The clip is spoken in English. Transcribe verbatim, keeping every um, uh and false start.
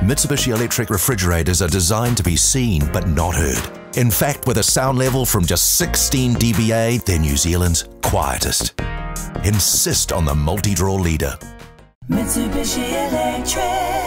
Mitsubishi electric refrigerators are designed to be seen but not heard. In fact, with a sound level from just sixteen D B A, they're New Zealand's quietest. Insist on the multi-draw leader. Mitsubishi Electric.